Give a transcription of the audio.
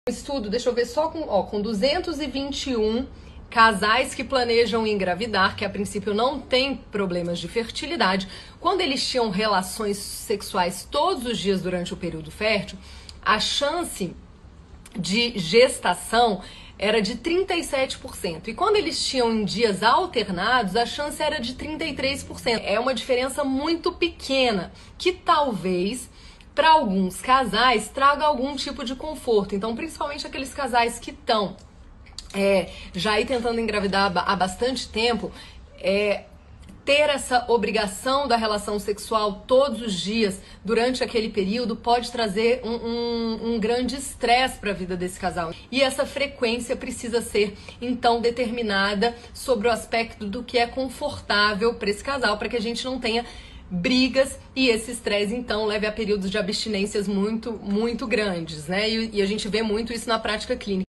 Estudo, deixa eu ver, só com 221 casais que planejam engravidar, que a princípio não tem problemas de fertilidade, quando eles tinham relações sexuais todos os dias durante o período fértil, a chance de gestação era de 37%. E quando eles tinham em dias alternados, a chance era de 33%. É uma diferença muito pequena, que talvez para alguns casais traga algum tipo de conforto. Então, principalmente aqueles casais que estão já aí tentando engravidar há bastante tempo, ter essa obrigação da relação sexual todos os dias durante aquele período pode trazer um grande estresse para a vida desse casal. E essa frequência precisa ser, então, determinada sobre o aspecto do que é confortável para esse casal, para que a gente não tenha brigas e esse estresse, então, leve a períodos de abstinências muito, muito grandes, né? E a gente vê muito isso na prática clínica.